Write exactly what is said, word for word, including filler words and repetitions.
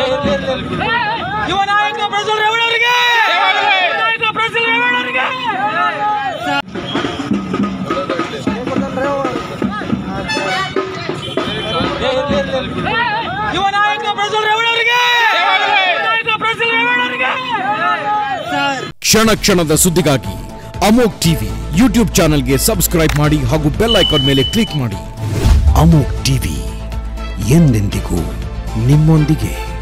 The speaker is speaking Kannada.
ಯುವ ನಾಯಕ ಪ್ರಜ್ವಲ್ ರೇವಣ್ಣ ಅವರಿಗೆ ನಾಯಕ ಪ್ರಜ್ವಲ್ ರೇವಣ್ಣ ಅವರಿಗೆ ಯುವ ನಾಯಕ ಪ್ರಜ್ವಲ್ ರೇವಣ್ಣ ಅವರಿಗೆ ನಾಯಕ ಪ್ರಜ್ವಲ್ ರೇವಣ್ಣ ಅವರಿಗೆ ಕ್ಷಣ ಕ್ಷಣದ ಸುದ್ದಿಗಾಗಿ ಅಮೋಘ್ ಟಿವಿ ಯೂಟ್ಯೂಬ್ ಚಾನೆಲ್ಗೆ ಸಬ್ಸ್ಕ್ರೈಬ್ ಮಾಡಿ ಹಾಗೂ ಬೆಲ್ ಐಕಾನ್ ಮೇಲೆ ಕ್ಲಿಕ್ ಮಾಡಿ. ಅಮೋಘ್ ಟಿವಿ ಎಂದೆಂದಿಗೂ ನಿಮ್ಮೊಂದಿಗೆ.